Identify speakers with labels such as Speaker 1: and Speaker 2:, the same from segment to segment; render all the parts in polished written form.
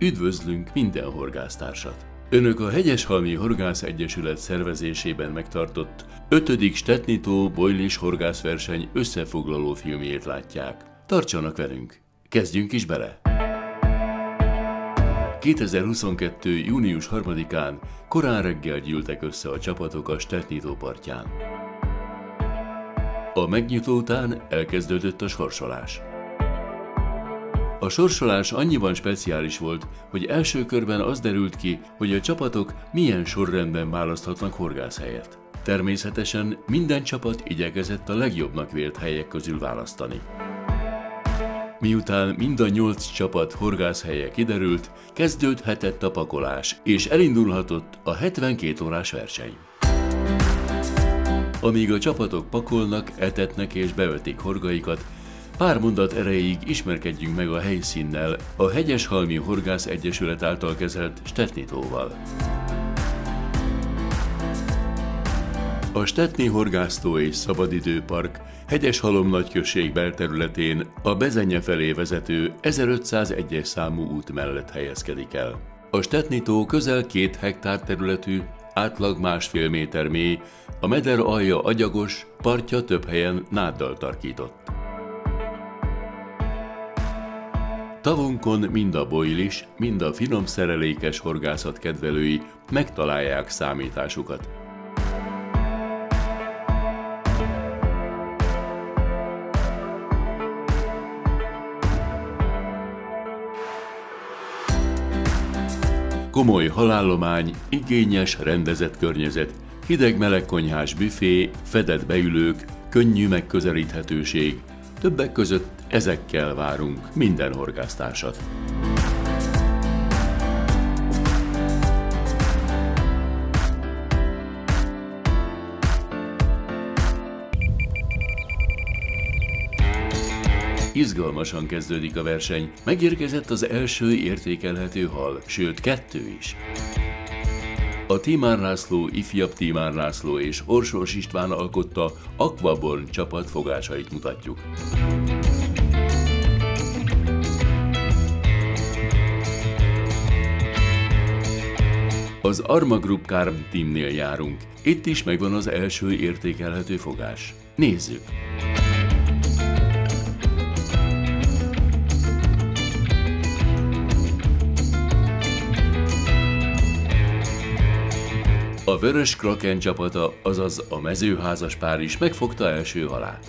Speaker 1: Üdvözlünk minden horgásztársat! Önök a Hegyeshalmi Horgász Egyesület szervezésében megtartott 5. Stetnitó bojlis horgászverseny összefoglaló filmjét látják. Tartsanak velünk! Kezdjünk is bele! 2022. június 3-án korán reggel gyűltek össze a csapatok a Stetnitó partján. A megnyitó után elkezdődött a sorsolás. A sorsolás annyiban speciális volt, hogy első körben az derült ki, hogy a csapatok milyen sorrendben választhatnak horgászhelyet. Természetesen minden csapat igyekezett a legjobbnak vélt helyek közül választani. Miután mind a 8 csapat horgászhelye kiderült, kezdődhetett a pakolás, és elindulhatott a 72 órás verseny. Amíg a csapatok pakolnak, etetnek és bevetik horgaikat, pár mondat erejéig ismerkedjünk meg a helyszínnel, a Hegyeshalmi Horgász Egyesület által kezelt Stetnitóval. A Stetni Horgásztó és Szabadidőpark Hegyeshalom nagyközség belterületén a Bezenye felé vezető 1501-es számú út mellett helyezkedik el. A Stetnitó közel 2 hektár területű, átlag 1,5 méter mély, a meder alja agyagos, partja több helyen náddal tarkított. Tavunkon mind a bojlis, mind a finom szerelékes horgászat kedvelői megtalálják számításukat. Komoly halállomány, igényes, rendezett környezet, hideg-meleg konyhás büfé, fedett beülők, könnyű megközelíthetőség. Többek között ezekkel várunk minden horgásztársat. Izgalmasan kezdődik a verseny, megérkezett az első értékelhető hal, sőt 2 is. A Tímár László, ifjabb Tímár László és Orsós István alkotta Aquaborn csapat fogásait mutatjuk. Az Arma Group Carp Teamnél járunk, itt is megvan az első értékelhető fogás. Nézzük! A Vörös Kraken csapata, azaz a mezőházas pár is megfogta első halát.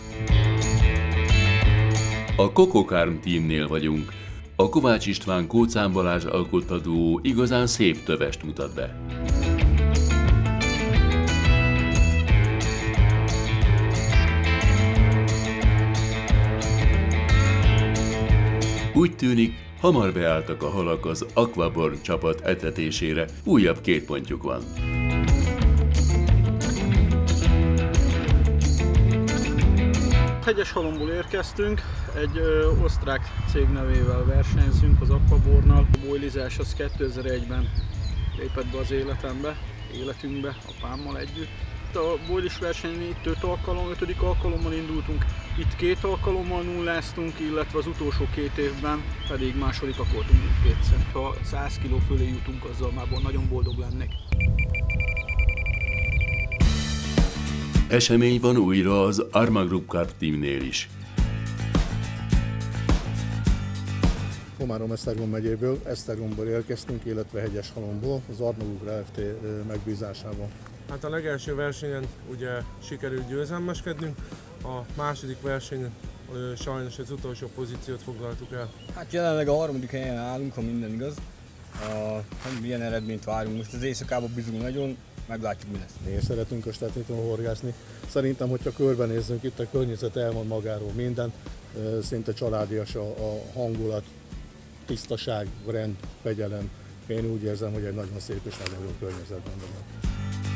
Speaker 1: A Coco Carp Teamnél vagyunk. A Kovács István Kóczán Balázs alkotta duó igazán szép tövest mutat be. Úgy tűnik, hamar beálltak a halak az Aquaborn csapat etetésére, újabb 2 pontjuk van.
Speaker 2: Hegyeshalomból érkeztünk, egy osztrák cég nevével versenyzünk, az Aquabornnal. A bojlizás az 2001-ben lépett be az életünkbe, apámmal együtt. A bojlis versenyen itt 5 alkalommal indultunk, itt 2 alkalommal nulláztunk, illetve az utolsó 2 évben pedig másodikak voltunk mindkétszer. Ha 100 kg fölé jutunk, azzal már nagyon boldog lennék.
Speaker 1: Esemény van újra az Arma Group Carp Teamnél is.
Speaker 3: Komárom-Esztergom megyéből, Esztergomból érkeztünk, illetve Hegyeshalomból, az Arma Group Kft. Megbízásával.
Speaker 4: Hát a legelső versenyen ugye sikerült győzelmeskednünk, a második versenyen sajnos az utolsó pozíciót foglaltuk el.
Speaker 5: Hát jelenleg a 3. helyen állunk, ha minden igaz. Milyen eredményt várunk, most az éjszakában bízunk nagyon, meglátjuk, mi lesz.
Speaker 3: Mi szeretünk a Stetnitón horgászni. Szerintem, hogyha körbenézzünk, itt a környezet elmond magáról minden, szinte családias a hangulat, tisztaság, rend, fegyelem. Én úgy érzem, hogy egy nagyon szép és nagyon jó környezetben vagyok.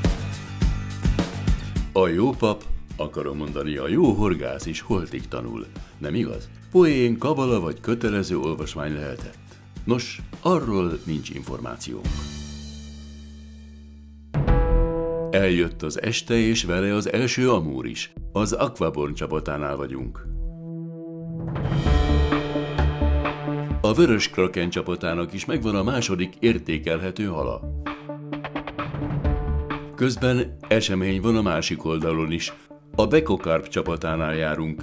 Speaker 1: A jó pap, akarom mondani, a jó horgász is holtig tanul, nem igaz? Poén, kabala vagy kötelező olvasmány lehetett. Nos, arról nincs információnk. Eljött az este, és vele az első amúr is. Az Aquaborn csapatánál vagyunk. A Vörös Kraken csapatának is megvan a második értékelhető hala. Közben esemény van a másik oldalon is. A Beko Carp csapatánál járunk.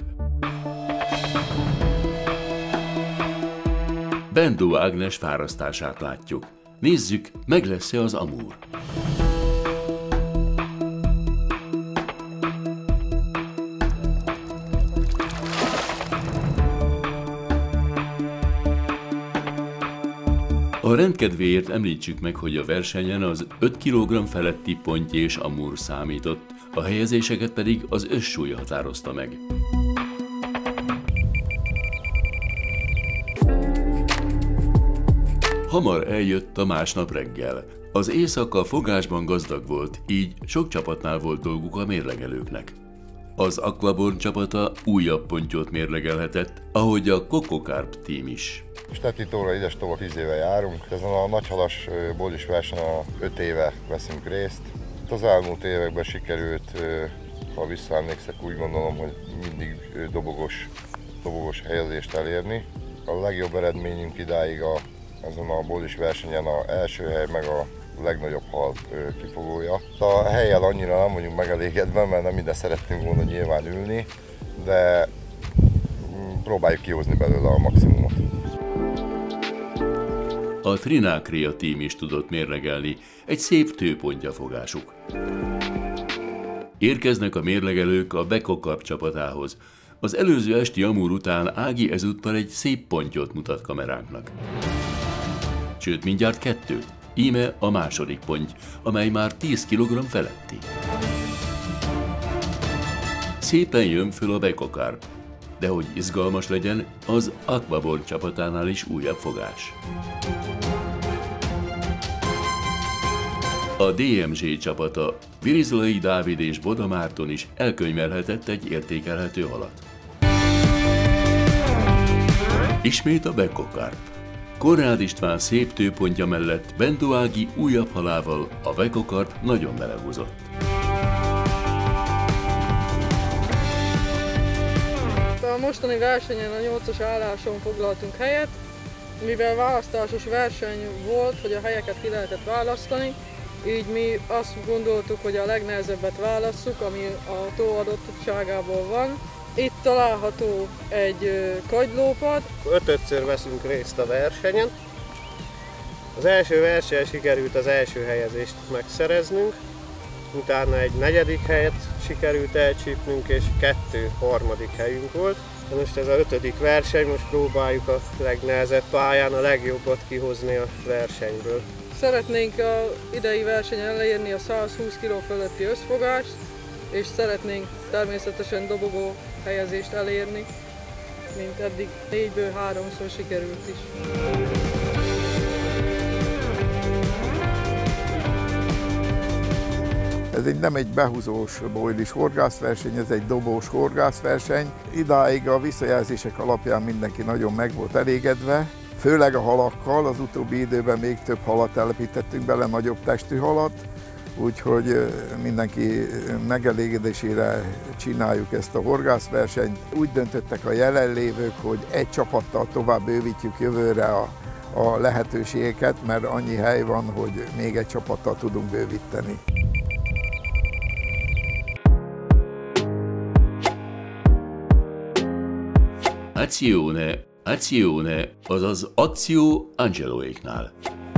Speaker 1: Bendó Ágnes fárasztását látjuk. Nézzük, meg lesz-e az amúr. A rendkedvéért említsük meg, hogy a versenyen az 5 kg feletti ponty és amúr számított, a helyezéseket pedig az összsúly határozta meg. Hamar eljött a másnap reggel. Az éjszaka fogásban gazdag volt, így sok csapatnál volt dolguk a mérlegelőknek. Az Aquaborn csapata újabb pontyot mérlegelhetett, ahogy a Coco Carp team is.
Speaker 6: Stetti Tóra Idestova 10 éve járunk. Ezen a nagyhalas bólis versenyen 5 éve veszünk részt. Az elmúlt években sikerült, ha visszaemlékszek, úgy gondolom, hogy mindig dobogos helyezést elérni. A legjobb eredményünk idáig ezen a bólis versenyen az első hely meg a legnagyobb hal kifogója. A hellyel annyira nem vagyunk megelégedve, mert nem ide szerettünk volna nyilván ülni, de próbáljuk kihozni belőle a maximumot.
Speaker 1: A Trinacria team is tudott mérlegelni, egy szép tőpontyafogásuk. Érkeznek a mérlegelők a Beko Carp csapatához. Az előző esti amúr után Ági ezúttal egy szép pontyot mutat kameránknak. Sőt, mindjárt 2. Íme a második ponty, amely már 10 kg feletti. Szépen jön föl a Beko Carp, de hogy izgalmas legyen, az Aquaborn csapatánál is újabb fogás. A DMZ csapata, Virizlai Dávid és Boda Márton is elkönyvelhetett egy értékelhető halat. Ismét a Beko Carp. Konrád István szép tőpontja mellett Bendó Ági újabb halával a Beko Carp nagyon melegozott.
Speaker 2: A mostani versenyen a 8-as álláson foglaltunk helyet, mivel választásos verseny volt, hogy a helyeket ki lehetett választani, így mi azt gondoltuk, hogy a legnehezebbet válasszuk, ami a tó adottságából van. Itt található egy kagylópad.
Speaker 7: 5-ször veszünk részt a versenyen. Az első versenyen sikerült az első helyezést megszereznünk, utána egy 4. helyet sikerült elcsípnünk, és 2 harmadik helyünk volt. De most ez a 5. verseny, most próbáljuk a legnehezebb pályán a legjobbat kihozni a versenyből.
Speaker 2: Szeretnénk az idei versenyen elérni a 120 kg fölötti összfogást, és szeretnénk természetesen dobogó helyezést elérni, mint eddig 4-ből 3-szor sikerült is.
Speaker 8: Ez nem egy behúzós bójlis horgászverseny, ez egy dobós horgászverseny. Idáig a visszajelzések alapján mindenki nagyon meg volt elégedve, főleg a halakkal. Az utóbbi időben még több halat telepítettünk bele, nagyobb testű halat, úgyhogy mindenki megelégedésére csináljuk ezt a horgászversenyt. Úgy döntöttek a jelenlévők, hogy egy csapattal tovább bővítjük jövőre a lehetőségeket, mert annyi hely van, hogy még egy csapattal tudunk bővíteni.
Speaker 1: Azione, azaz akció Angeloéknál.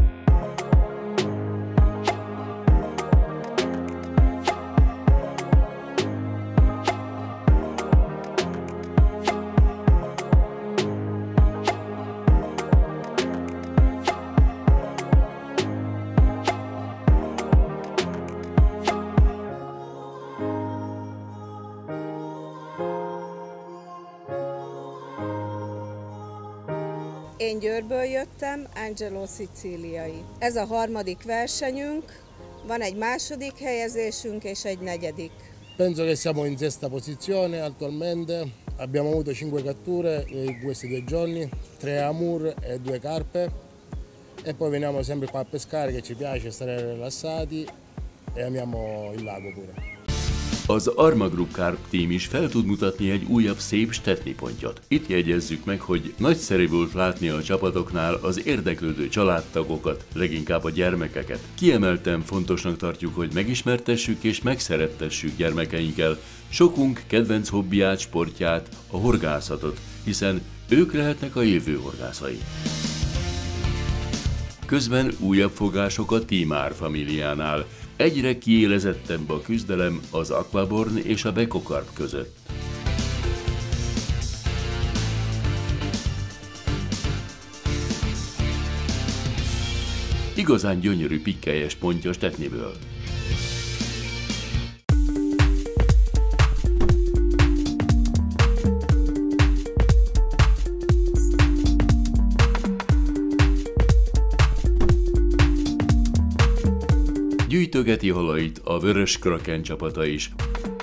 Speaker 9: Én Győrből jöttem, Angelo Szicíliai. Ez a harmadik versenyünk, van egy második helyezésünk és egy negyedik.
Speaker 10: Penso che siamo in sesta posizione attualmente, abbiamo avuto 5 catture in questi 2 giorni, 3 amur e 2 carpe e poi veniamo sempre qua a pescare che ci piace stare rilassati e amiamo il lago pure.
Speaker 1: Az Arma Group Carp Team is fel tud mutatni egy újabb szép Stetni pontyot. Itt jegyezzük meg, hogy nagyszerű volt látni a csapatoknál az érdeklődő családtagokat, leginkább a gyermekeket. Kiemelten fontosnak tartjuk, hogy megismertessük és megszerettessük gyermekeinkkel sokunk kedvenc hobbiát, sportját, a horgászatot, hiszen ők lehetnek a jövő horgászai. Közben újabb fogások a Timár familiánál. Egyre kiélezettebb a küzdelem az Aquaborn és a Beko Carp között. Igazán gyönyörű pikkelyes pontja Stetniből. Gyűjtögeti halait a Vörös Kraken csapata is.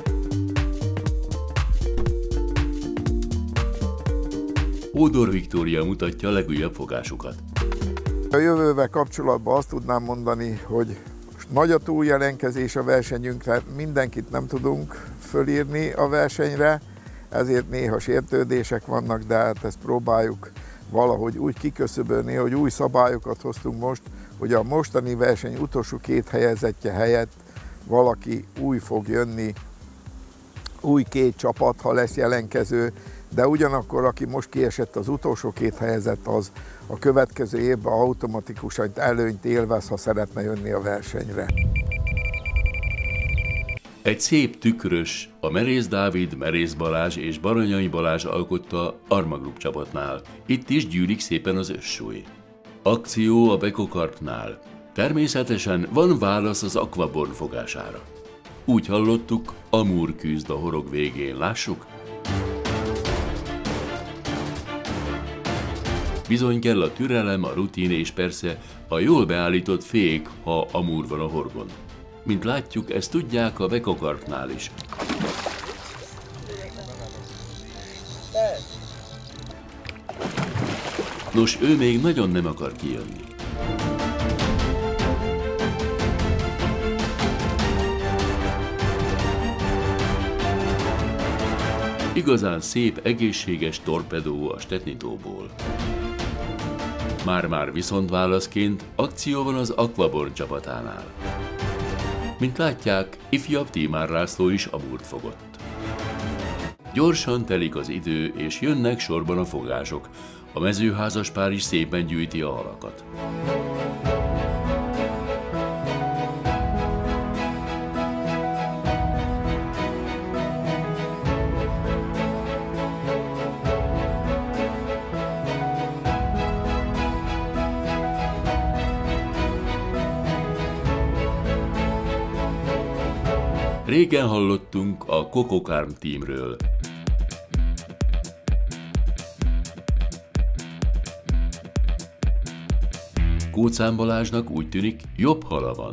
Speaker 1: Ódor Viktória mutatja a legújabb fogásukat.
Speaker 8: A jövővel kapcsolatban azt tudnám mondani, hogy nagy a túljelenkezés a versenyünkre, mindenkit nem tudunk fölírni a versenyre, ezért néha sértődések vannak, de hát ezt próbáljuk valahogy úgy kiköszöbölni, hogy új szabályokat hoztunk most, hogy a mostani verseny utolsó 2 helyezettje helyett valaki új fog jönni, új 2 csapat, ha lesz jelentkező, de ugyanakkor, aki most kiesett az utolsó 2 helyezett, az a következő évben automatikusan előnyt élvez, ha szeretne jönni a versenyre.
Speaker 1: Egy szép tükrös, a Merész Dávid, Merész Balázs és Baranyai Balázs alkotta Arma Group csapatnál. Itt is gyűlik szépen az összsúly. Akció a Beko Carpnál. Természetesen van válasz az Aquaborn fogására. Úgy hallottuk, Amur küzd a horog végén, lássuk? Bizony kell a türelem, a rutin és persze a jól beállított fék, ha Amur van a horgon. Mint látjuk, ezt tudják a Beko Carpnál is. Nos, ő még nagyon nem akar kijönni. Igazán szép, egészséges torpedó a Stetnitóból. Már-már viszontválaszként akció van az Aquaborn csapatánál. Mint látják, ifjabb Timár László is Amurt fogott. Gyorsan telik az idő, és jönnek sorban a fogások. A mezőházas pár is szépen gyűjti a halakat. Régen hallottunk a Coco Carp Teamről. Kóczán Balázsnak úgy tűnik, jobb hala van.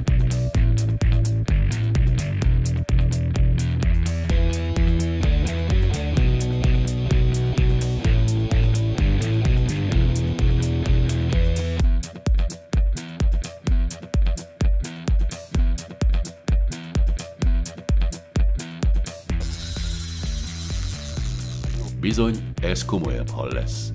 Speaker 1: Bizony, ez komolyabb hal lesz.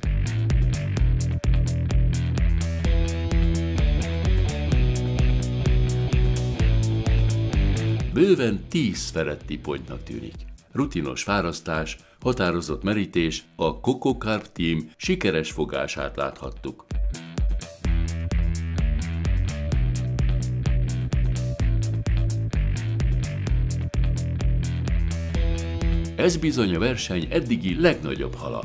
Speaker 1: Bőven 10 feletti pontnak tűnik. Rutinos fárasztás, határozott merítés, a Coco Carp Team sikeres fogását láthattuk. Ez bizony a verseny eddigi legnagyobb hala.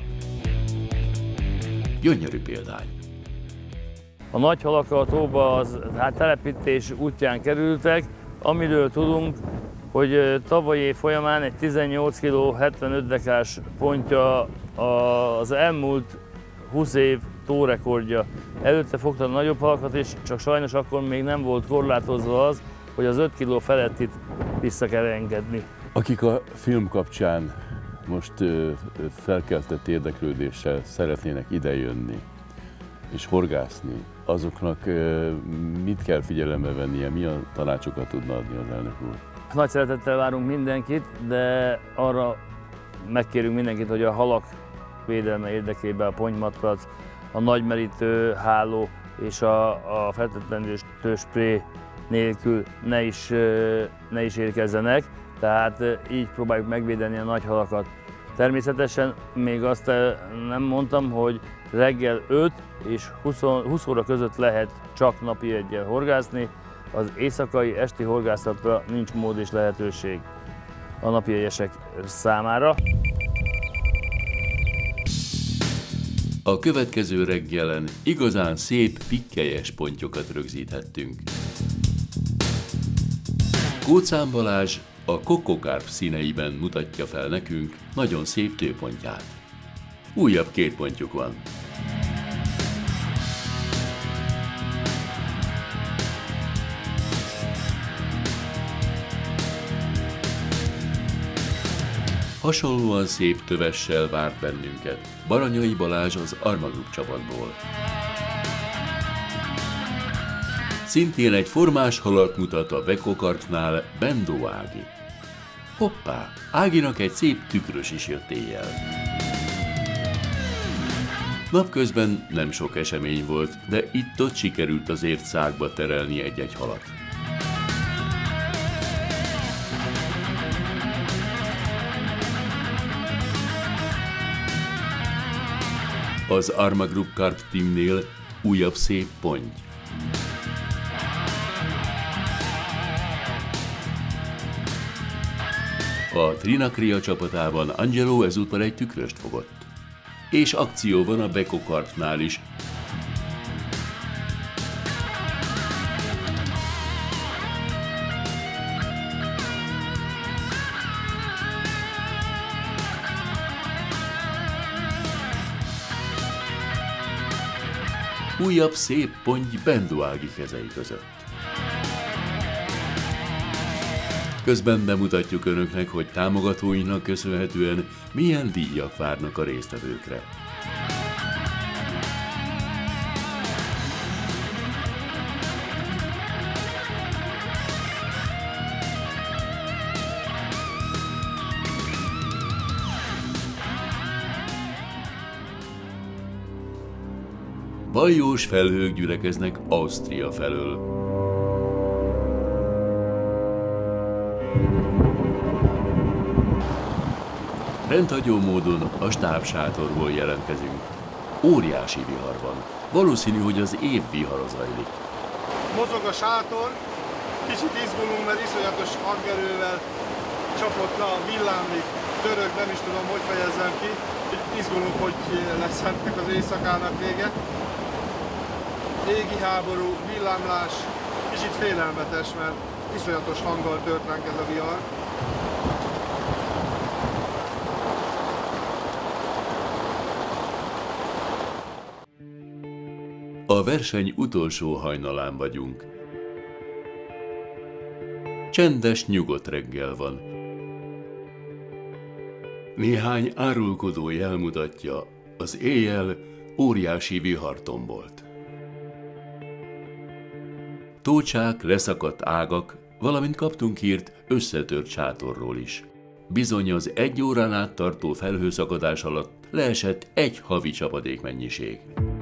Speaker 1: Gyönyörű példány.
Speaker 11: A nagy halak a tóba az telepítés útján kerültek, amiről tudunk, hogy tavalyi év folyamán egy 18 kg 75 dekás pontja az elmúlt 20 év tórekordja. Előtte fogta a nagyobb halakat is, csak sajnos akkor még nem volt korlátozva az, hogy az 5 kg felettit vissza kell engedni.
Speaker 1: Akik a film kapcsán most felkeltett érdeklődéssel szeretnének idejönni és horgászni, azoknak mit kell figyelembe vennie, milyen tanácsokat tudna adni az elnök úr?
Speaker 11: Nagy szeretettel várunk mindenkit, de arra megkérünk mindenkit, hogy a halak védelme érdekében a pontymatrac, a nagymerítő háló és a fertőtlenítő spré nélkül ne is érkezzenek, tehát így próbáljuk megvédeni a nagy halakat. Természetesen még azt nem mondtam, hogy reggel 5 és 20 óra között lehet csak napi eggyel horgászni, az éjszakai, esti horgászatra nincs mód és lehetőség a napi egyesek számára.
Speaker 1: A következő reggelen igazán szép, pikkelyes pontyokat rögzíthettünk. Kóczán Balázs a kokokárp színeiben mutatja fel nekünk nagyon szép tőpontját. Újabb 2 pontjuk van. Hasonlóan szép tövessel várt bennünket Baranyai Balázs az Arma Group csapatból. Szintén egy formás halat mutat a Bekokarpnál Bendó Ági. Hoppá, Áginak egy szép tükrös is jött éjjel. Napközben nem sok esemény volt, de itt-ott sikerült azért szágba terelni egy-egy halat. Az Arma Group Carp Teamnél újabb szép ponty. A Trinacria csapatában Angelo ezúttal egy tükröst fogott. És akció van a Bekokarpnál is. Újabb szép ponty Bendó Ági kezei között. Közben bemutatjuk önöknek, hogy támogatóinknak köszönhetően milyen díjak várnak a résztvevőkre. Baljós felhők gyülekeznek Ausztria felől. Rendhagyó módon a stábsátorból jelentkezünk. Óriási vihar van. Valószínű, hogy az év vihara zajlik.
Speaker 12: Mozog a sátor, kicsit izgulunk, mert iszonyatos hangerővel csapott le a villámlik, török, nem is tudom, hogy fejezzem ki. Izgulunk, hogy lesz ennek az éjszakának vége. Égi háború, villámlás, kicsit félelmetes, mert iszonyatos hanggal tört ránk ez a vihar.
Speaker 1: A verseny utolsó hajnalán vagyunk. Csendes, nyugodt reggel van. Néhány árulkodó jel mutatja, az éjjel óriási vihar tombolt. Tócsák, leszakadt ágak, valamint kaptunk hírt összetört sátorról is. Bizony az 1 órán át tartó felhőszakadás alatt leesett egy havi csapadékmennyiség.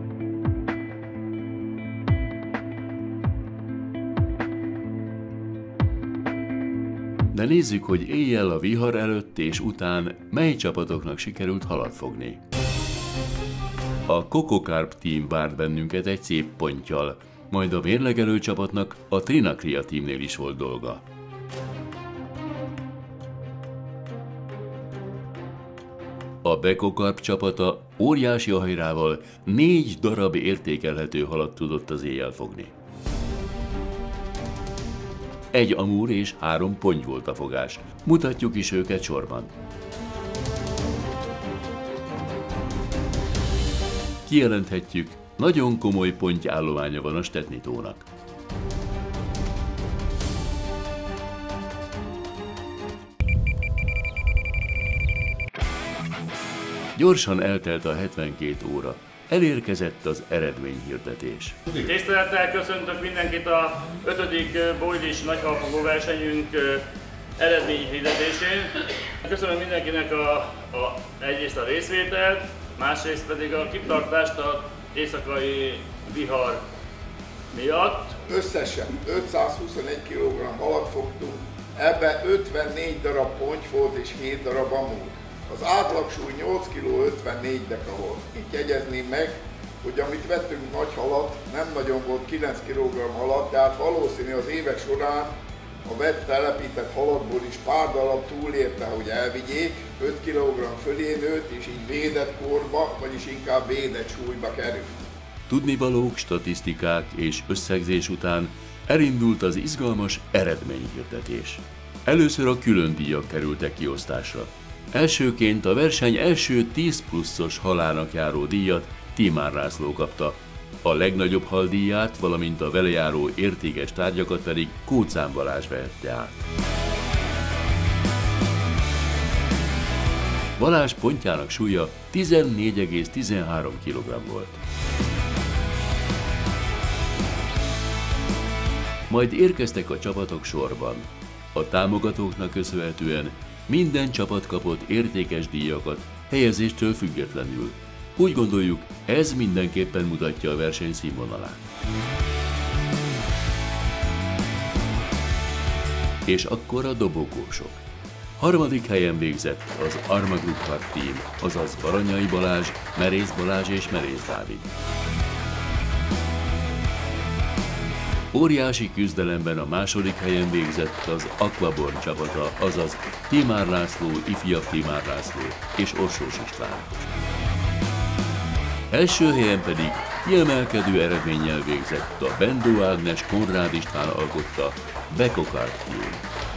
Speaker 1: De nézzük, hogy éjjel a vihar előtt és után mely csapatoknak sikerült halat fogni. A Kokokárp Team várt bennünket egy szép ponttyal, majd a mérlegelő csapatnak a Trinacria Teamnél is volt dolga. A Bekokarp csapata óriási hajrával 4 darab értékelhető halat tudott az éjjel fogni. 1 amúr és 3 ponty volt a fogás. Mutatjuk is őket sorban. Kijelenthetjük, nagyon komoly pontyállománya van a Stettini tónak. Gyorsan eltelt a 72 óra. Elérkezett az eredményhirdetés.
Speaker 11: Tisztelettel köszöntök mindenkit a 5. bojlis nagyhalfogó versenyünk eredményhirdetésén. Köszönöm mindenkinek egyrészt a részvételt, másrészt pedig a kitartást az éjszakai vihar miatt.
Speaker 8: Összesen 521 kg halat fogtunk, ebbe 54 darab pontyfolt és 7 darab amúr. Az átlagsúly 8 kg 54 deka volt. Itt jegyezném meg, hogy amit vettünk nagy halat, nem nagyon volt 9 kg halat, tehát valószínű az évek során a vett telepített halakból is pár darab túlérte, hogy elvigyék, 5 kg fölé nőtt, és így védett korba, vagyis inkább védett súlyba került.
Speaker 1: Tudnivalók, statisztikák és összegzés után elindult az izgalmas eredményhirdetés. Először a külön díjak kerültek kiosztásra. Elsőként a verseny első 10 pluszos halának járó díjat Tímár László kapta, a legnagyobb haldíját, valamint a vele járó értékes tárgyakat pedig Kóczán Balázs vehette át. Balázs pontjának súlya 14,13 kg volt. Majd érkeztek a csapatok sorban. A támogatóknak köszönhetően minden csapat kapott értékes díjakat, helyezéstől függetlenül. Úgy gondoljuk, ez mindenképpen mutatja a verseny színvonalát. És akkor a dobogósok. Harmadik helyen végzett az Arma Group Park Team, azaz Baranyai Balázs, Merész Balázs és Merész Dávid. Óriási küzdelemben a második helyen végzett az Aquaborn csapata, azaz Tímár László, ifjabb Tímár László és Orsós István. Első helyen pedig kiemelkedő eredménnyel végzett a Bendó Ágnes Konrád István alkotta Beko Kart Team.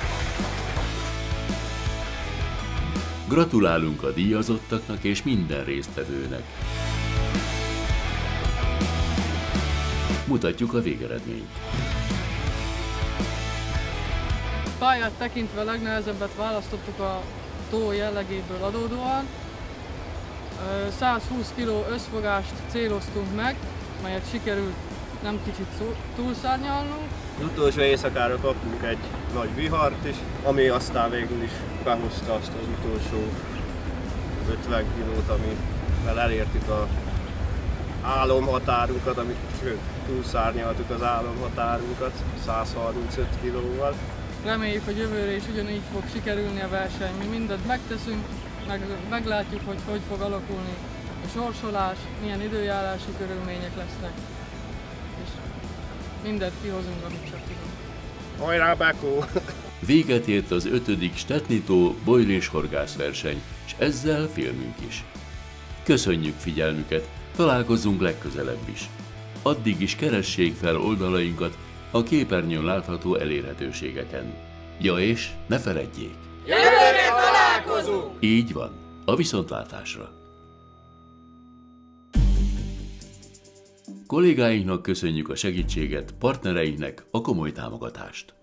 Speaker 1: Gratulálunk a díjazottaknak és minden résztvevőnek. Mutatjuk a végeredményt.
Speaker 13: Pályát tekintve legnehezebbet választottuk a tó jellegéből adódóan. 120 kg összfogást céloztunk meg, melyet sikerült nem kicsit túlszárnyalnunk.
Speaker 7: Az utolsó éjszakára kaptunk egy nagy vihart is, ami aztán végül is behozta azt az utolsó 50 kilót, amivel elértük az álomhatárunkat, amit túlszárnyaltuk az álomhatárunkat 135 kilóval.
Speaker 13: Reméljük, hogy jövőre is ugyanígy fog sikerülni a verseny. Mi mindent megteszünk, meglátjuk, hogy hogy fog alakulni a sorsolás, milyen időjárási körülmények lesznek, és mindent kihozunk, amit csak tudunk.
Speaker 7: Hajrá, Beko!
Speaker 1: Véget ért az 5. Stetnitó bojlés horgászverseny, és ezzel filmünk is. Köszönjük figyelmüket, találkozzunk legközelebb is. Addig is keressék fel oldalainkat a képernyőn látható elérhetőségeken. Ja, és ne feledjék!
Speaker 14: Jövőre találkozunk!
Speaker 1: Így van, a viszontlátásra! Kollégáinknak köszönjük a segítséget, partnereinknek a komoly támogatást.